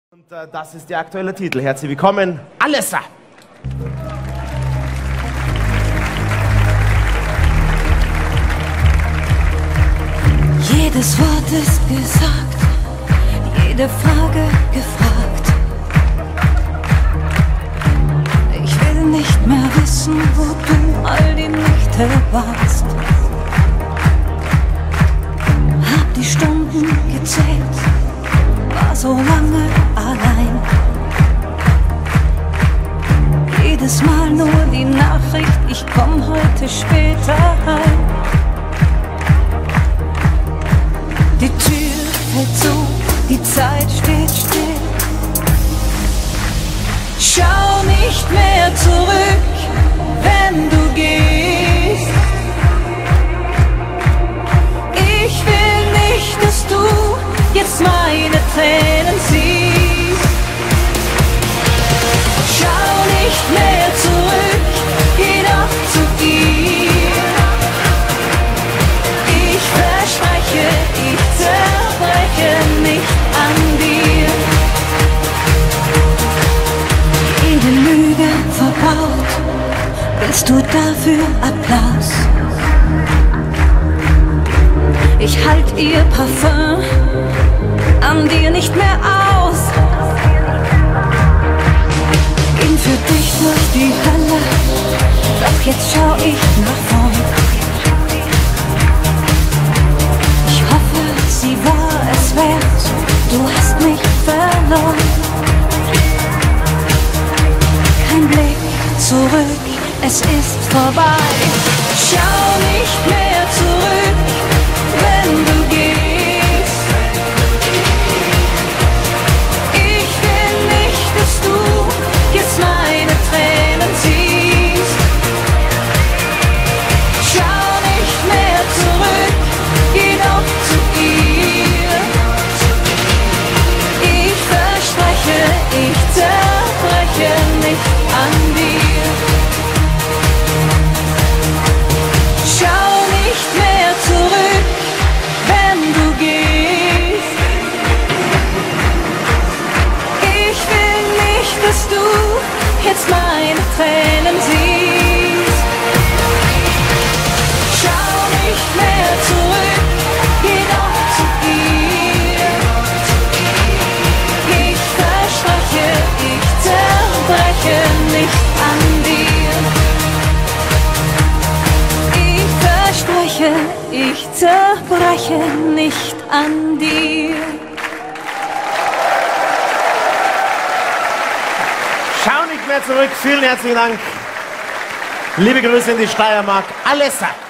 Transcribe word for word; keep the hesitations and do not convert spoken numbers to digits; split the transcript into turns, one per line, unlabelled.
Und äh, das ist der aktuelle Titel. Herzlich willkommen, Alessa!
Jedes Wort ist gesagt, jede Frage gefragt. Ich will nicht mehr wissen, wo du all die Nächte warst. Hab die Stunden gezählt, war so lange allein. Jedes Mal nur die Nachricht, ich komm heute später heim. Die Tür fällt zu, die Zeit steht still. Schau nicht mehr zurück, wenn du gehst. Ich will nicht, dass du jetzt meine Tränen siehst. Schau nicht mehr zurück, geh doch zu ihr. Ich verspreche, ich zerbreche nicht an dir. Jede Lüge verbaut, willst du dafür Applaus? Ich halt ihr Parfum an dir nicht mehr aus. Ging für dich durch die Hölle, doch jetzt schau ich nach vorn. Ich hoffe, sie war es wert, du hast mich verloren. Kein Blick zurück, es ist vorbei. Schau nicht mehr zurück, wenn du gehst. Ich will nicht, dass du jetzt meine Tränen siehst. Schau nicht mehr zurück, geh doch zu ihr. Ich verspreche, ich zerbreche nicht an dir. Schau nicht mehr zurück, wenn du gehst. Ich will nicht, dass du jetzt meine Tränen siehst. Schau nicht mehr zurück, geh doch zu ihr. Ich verspreche, ich zerbreche nicht an dir. Ich verspreche, ich zerbreche nicht an dir.
Schau nicht mehr zurück. Vielen herzlichen Dank. Liebe Grüße in die Steiermark, Alessa!